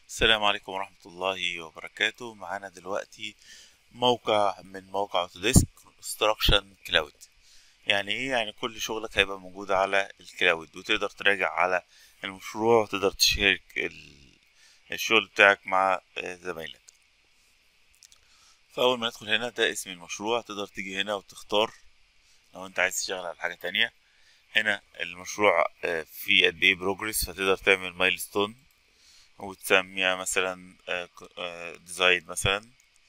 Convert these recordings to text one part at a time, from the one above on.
السلام عليكم ورحمة الله وبركاته. معانا دلوقتي موقع من موقع اوتوديسك انستراكشن كلاود. يعني ايه؟ يعني كل شغلك هيبقى موجود على الكلاود، وتقدر تراجع على المشروع، وتقدر تشارك الشغل بتاعك مع زمايلك. فأول ما ندخل هنا، ده اسم المشروع. تقدر تيجي هنا وتختار لو انت عايز تشتغل على حاجة تانية. هنا المشروع فيه قد ايه بروجرس، فتقدر تعمل مايلستون وتسميها مثلا ديزاين مثلا،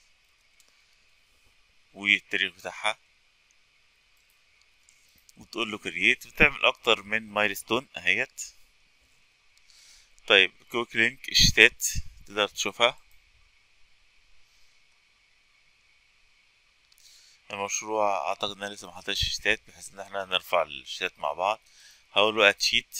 والتاريخ بتاعها، وتقول له كرييت، وتعمل اكتر من مايلستون اهيت. طيب كويك لينك الشتات تقدر تشوفها. المشروع اعتقد ان انا لسه محطتش شتات، بحيث ان احنا نرفع الشتات مع بعض. هقول له اد شيت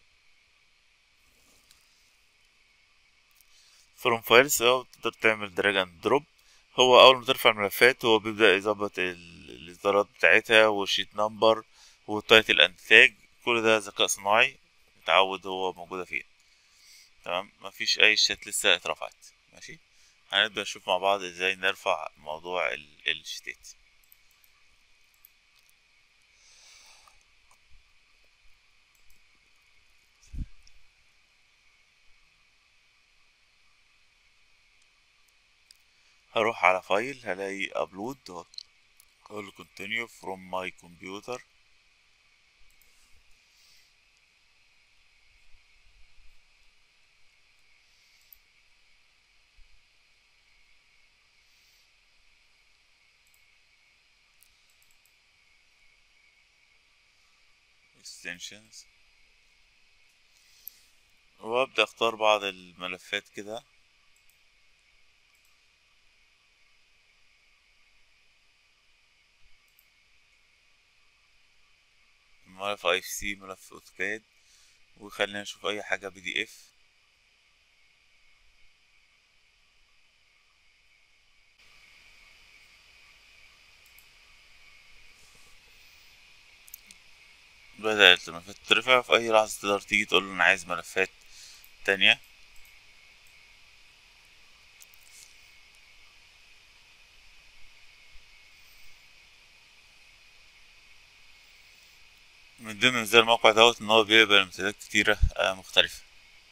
فروم فايلز، او تقدر تعمل دراج اند دروب. هو اول ما ترفع الملفات هو بيبدأ يظبط الاصدارات بتاعتها، والشيت نمبر، والتايتل اند تاج. كل ده ذكاء صناعي متعود هو موجودة فين. تمام، مفيش اي شتات لسه اترفعت. ماشي، هنبدأ نشوف مع بعض ازاي نرفع موضوع الشتات. هروح على فايل، هلاقي ابلود، اقول له continue from my computer. extensions، وابدأ اختار بعض الملفات كده. ملف اي اف سي، ملف اوتوكاد، وخلينا نشوف اي حاجة بي دي اف. بدأت الملفات ترفع. في اي لحظة تقدر تيجي تقول له انا عايز ملفات تانية. من ضمن ميزات الموقع دوت ان هو بيقبل امتدادات كتيرة مختلفة.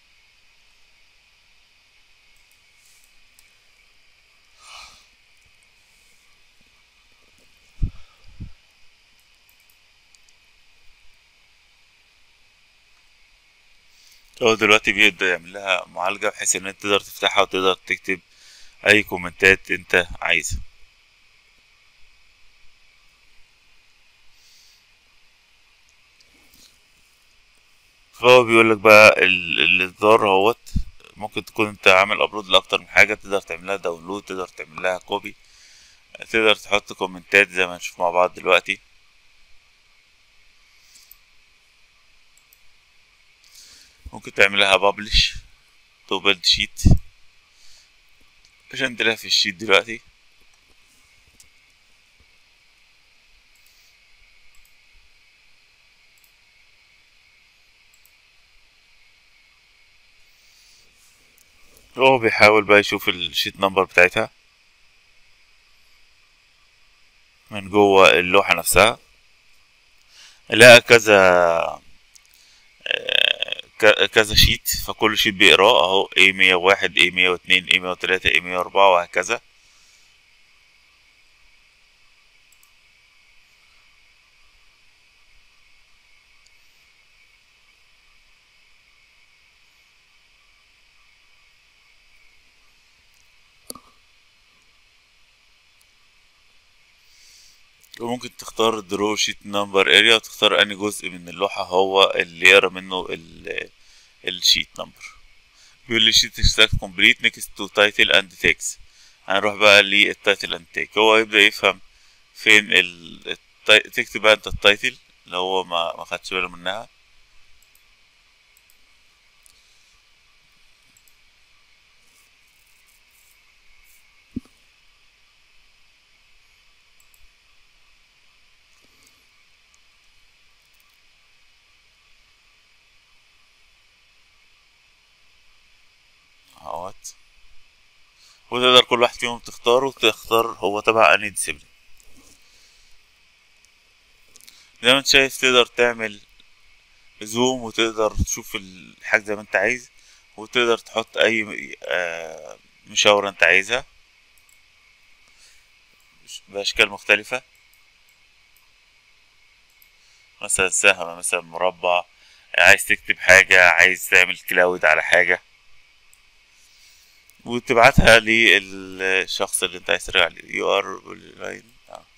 هو دلوقتي بيبدأ يعمل لها معالجة، بحيث ان انت تقدر تفتحها وتقدر تكتب اي كومنتات انت عايزها. فهو بيقول لك بقى الاصدار اهوت. ممكن تكون انت عامل ابلود لاكتر من حاجه، تقدر تعمل لها داونلود، تقدر تعمل لها كوبي، تقدر تحط كومنتات زي ما هنشوف مع بعض دلوقتي. ممكن تعمل لها بابلش تو بيلد شيت عشان تلاقيها في الشيت دلوقتي. هو بيحاول بقى يشوف الشيت نمبر بتاعتها من جوه اللوحه نفسها. لقى كذا شيت، فكل شيت بيقراه اهو A101 A102 A103 A104 وهكذا. وممكن تختار درو شيت نمبر اريا، وتختار اني جزء من اللوحة هو اللي يقرا منه الشيت نمبر. بيقول لي شيت ستاك كومبليت نيكست تو تايتل اند تاكس. هنروح بقى للتايتل اند تاك. هو يبدأ يفهم فين تكتب بقى انت التايتل اللي هو ما خدش باله منها. اهوت، وتقدر كل واحد فيهم تختاره وتختار هو تبع انهي ديسيبلين. زي ما انت شايف تقدر تعمل زوم وتقدر تشوف الحاجة زي ما انت عايز، وتقدر تحط اي مشاورة انت عايزها باشكال مختلفة، مثلا سهم، مثلا مربع، عايز تكتب حاجة، عايز تعمل كلاود على حاجة، وتبعتها للشخص اللي انت عايز ترجع عليه. يو ار لاين.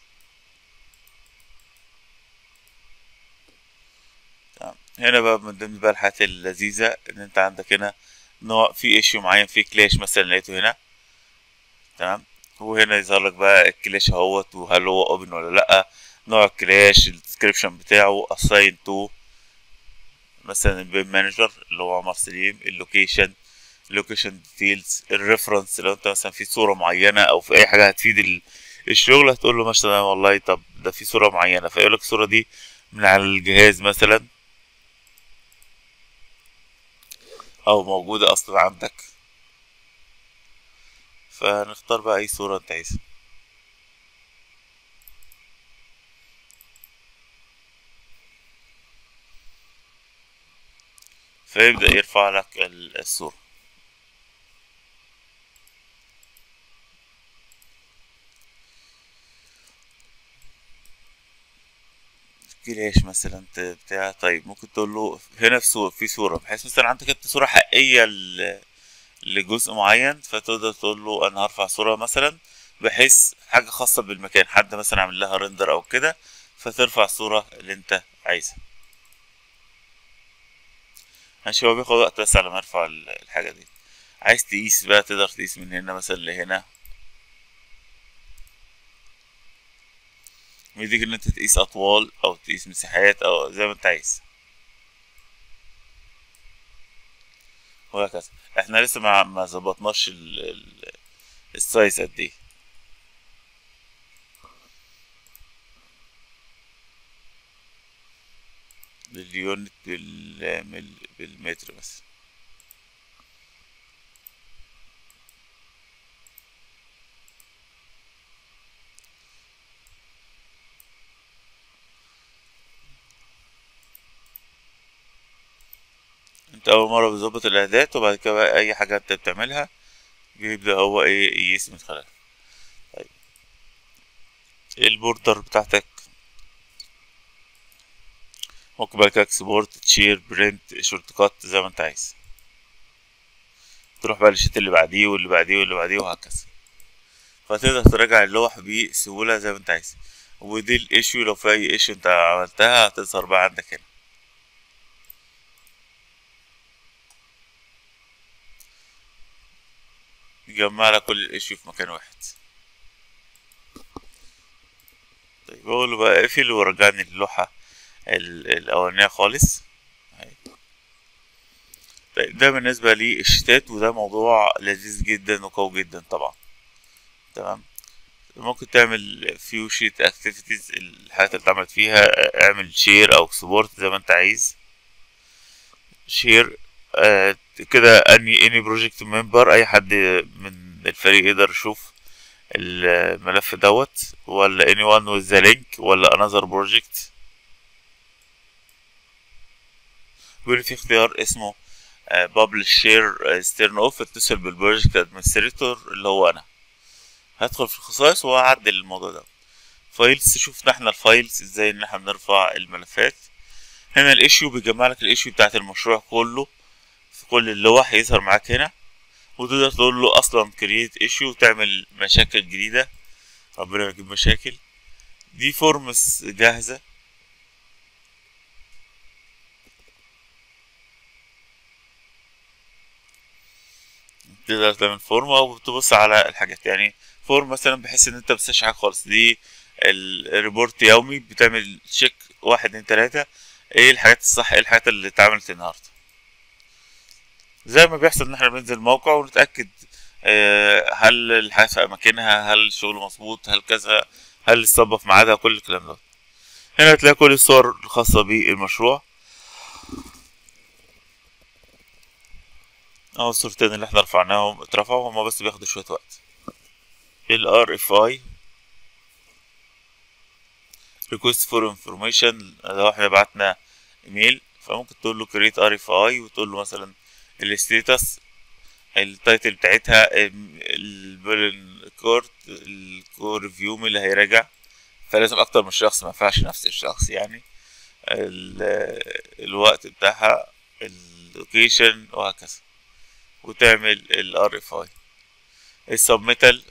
تمام. هنا بقى من ضمن بقى الحاجات اللذيذة ان انت عندك هنا نوع في ايشيو معين، في كلاش مثلا لقيته هنا. تمام. وهنا يظهر لك بقى الكلاش اهوت، وهل هو اوبن ولا لا، نوع الكلاش، الديسكريبشن بتاعه، assign to مثلا البيم مانجر اللي هو عمر سليم، اللوكيشن ديتيلز، الريفرنس لو انت مثلا في صورة معينة او في اي حاجة هتفيد الشغل، هتقول له مثلا والله طب ده في صورة معينة، فيقول لك الصورة دي من على الجهاز مثلا او موجودة اصلا عندك، فنختار بقى اي صورة انت عايزها، فيبدأ يرفع لك الصورة. كلاش مثلا بتاع، طيب ممكن تقول له هنا في صورة بحيث مثلا عندك انت صورة حقيقية لجزء معين، فتقدر تقول له انا هرفع صورة مثلا بحيث حاجة خاصة بالمكان، حد مثلا عامل لها ريندر او كده، فترفع الصورة اللي انت عايزها. ماشي، هو بياخد وقت بس على ما يرفع الحاجة دي. عايز تقيس بقى تقدر تقيس من هنا مثلا لهنا، بيديك ان انت تقيس اطوال او تقيس مساحات او زي ما انت عايز، وهكذا. احنا لسه ما ظبطناش السايز قد ايه. باليونت بالمتر بس. انت اول مرة بتظبط الاعداد، وبعد كده بقى اي حاجة انت بتعملها بيبدأ هو ايه يقيس من خلالها. طيب البوردر بتاعتك ممكن بقى اكسبورت، تشير، برنت، شورت كات، زي ما انت عايز. تروح بقى للشيت اللي بعديه واللي بعديه واللي بعديه وهكذا، فتقدر تراجع اللوح بسهولة زي ما انت عايز. ودي الايشيو، لو في اي ايشيو انت عملتها هتظهر بقى عندك هنا، يجمع لك كل الايشيو في مكان واحد. طيب بقول له بقى اقفل ورجعني اللوحة الأولانية خالص. طيب ده بالنسبة للشتات، وده موضوع لذيذ جدا وقوي جدا طبعا. تمام. ممكن تعمل فيو شيت اكتيفيتيز، الحاجات اللي اتعملت فيها، اعمل شير او اكسبورت زي ما انت عايز. شير كده اني بروجكت ممبر، اي حد من الفريق يقدر يشوف الملف دوت، ولا anyone with the link، ولا another project. بيقول في اختيار اسمه publish share turn off، اتصل بالبروجكت ادمنستريتور اللي هو انا، هدخل في الخصائص وهعدل الموضوع ده. فايلز، شوفنا احنا الفايلز ازاي ان احنا بنرفع الملفات. هنا الايشيو بيجمع لك الايشيو بتاعت المشروع كله في كل اللوح، يظهر معاك هنا، وتقدر تقول له اصلا كرييت ايشيو وتعمل مشاكل جديدة. ربنا ما يجيب مشاكل. دي فورمز جاهزة، تقدر تعمل فورم او تبص على الحاجات، يعني فورم مثلا بحيث ان انت متنساش حاجة خالص. دي الريبورت يومي، بتعمل تشيك واحد اتنين تلاتة، ايه الحاجات الصح، ايه الحاجات اللي اتعملت النهاردة. زي ما بيحصل ان احنا بننزل الموقع ونتأكد هل الحاجة في اماكنها، هل الشغل مظبوط، هل كذا، هل الصبة في ميعادها، كل الكلام ده. هنا هتلاقي كل الصور الخاصة بالمشروع. اهو الصورتين اللي احنا رفعناهم اترفعوا، هما بس بياخدوا شوية وقت. ال RFI request for information، لو احنا بعتنا ايميل فممكن تقول له create RFI وتقول له مثلا الستيتس، التايتل بتاعتها، البولن كورت، الكور ريفيو مين اللي هيراجع، فلازم اكتر من شخص، ما ينفعش نفس الشخص يعني، الوقت بتاعها، اللوكيشن وهكذا، وتعمل ال RFI. السبميتال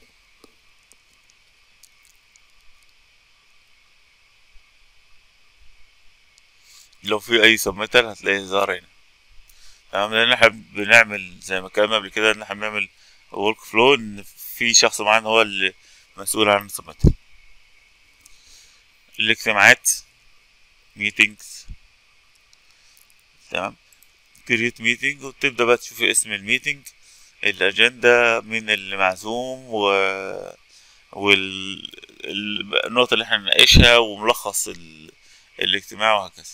لو في اي سبميتال هتلاقيه ظهر هنا. تمام، لان احنا بنعمل زي ما اتكلمنا قبل كده ان احنا بنعمل ورك فلو، ان في شخص معين هو اللي مسؤول عن السبميتال. الاجتماعات ميتينجز، تمام، كريت ميتنج وتبدأ بقى تشوف اسم الميتنج، الأجندة، مين اللي معزوم، والنقطة اللي احنا نناقشها، وملخص الاجتماع وهكذا.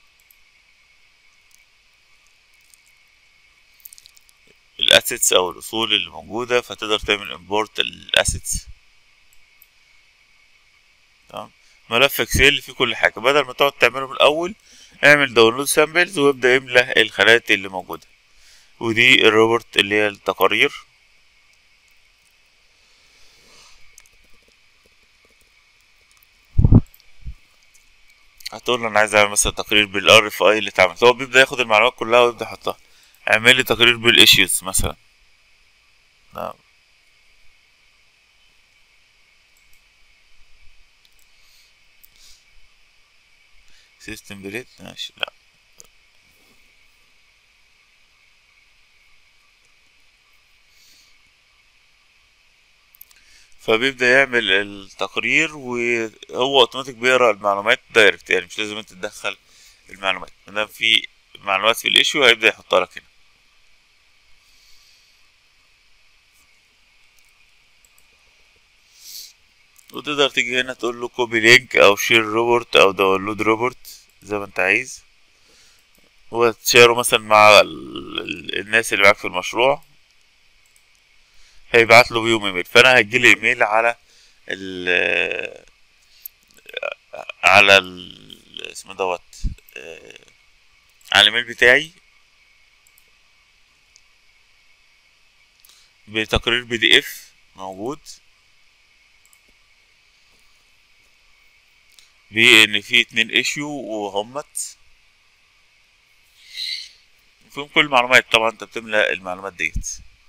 الاسيتس او الاصول اللي موجودة، فتقدر تعمل امبورت الاسيتس. تمام، ملف اكسل فيه كل حاجة، بدل ما تقعد تعمله من الاول اعمل داونلود سامبلز وابدأ املى الخانات اللي موجودة. ودي الروبورت اللي هي التقارير. هتقول له انا عايز اعمل مثلا تقرير بالار اف اي اللي اتعمل، هو بيبدا ياخد المعلومات كلها ويبدا يحطها. اعمل لي تقرير بالايشيوز مثلا. نعم. سيستم بليت ماشي، لا. فبيبدا يعمل التقرير وهو اوتوماتيك بيقرا المعلومات دايركت، يعني مش لازم انت تدخل المعلومات، ما دام في معلومات في الايشيو هيبدا يحطها لك هنا. وتقدر تيجي هنا تقول له كوبي لينك او شير روبورت او داونلود روبورت زي ما انت عايز، وتشيره مثلا مع الناس اللي معاك في المشروع، هيبعت له بيهم ايميل. فانا هيجيلي ايميل على ال على اسمه دوت، على الايميل بتاعي بتقرير PDF موجود بان في 2 ايشيو وهمت فيهم كل المعلومات. طبعا انت بتملى المعلومات ديت.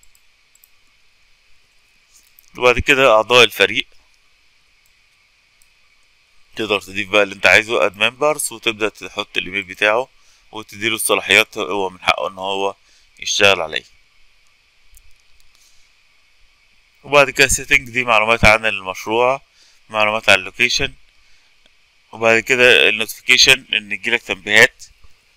وبعد كده اعضاء الفريق تقدر تضيف بقى اللي انت عايزه اد ممبرز، وتبدا تحط الايميل بتاعه وتديله الصلاحيات، هو من حقه ان هو يشتغل عليه. وبعد كده setting دي معلومات عن المشروع، معلومات عن اللوكيشن. وبعد كده النوتيفيكيشن ان يجيلك تنبيهات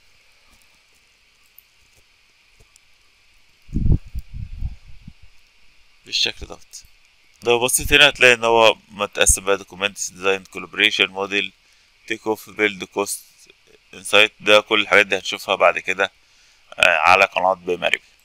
بالشكل دوت. لو بصيت هنا هتلاقي ان هو متقسم بقى دوكيومنتس، ديزاين، كولابريشن، موديل، تيك اوف، بيلد، كوست، انسايت. ده كل الحاجات دي هنشوفها بعد كده على قناة بماري.